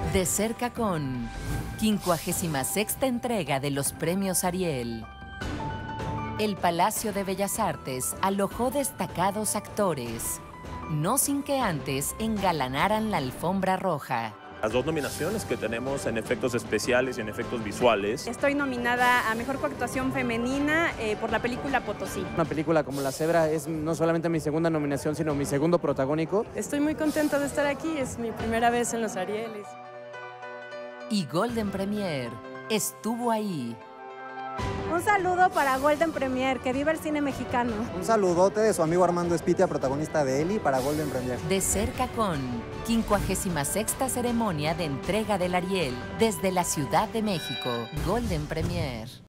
De cerca con 56ª entrega de los premios Ariel. El Palacio de Bellas Artes alojó destacados actores, no sin que antes engalanaran la alfombra roja. Las dos nominaciones que tenemos en efectos especiales y en efectos visuales. Estoy nominada a Mejor Coactuación Femenina por la película Potosí. Una película como La Cebra es no solamente mi segunda nominación, sino mi segundo protagónico. Estoy muy contenta de estar aquí, es mi primera vez en los Arieles. Y Golden Premier estuvo ahí. Un saludo para Golden Premier, que viva el cine mexicano. Un saludote de su amigo Armando Espitia, protagonista de Eli, para Golden Premier. De cerca con 56ª ceremonia de entrega del Ariel desde la Ciudad de México. Golden Premier.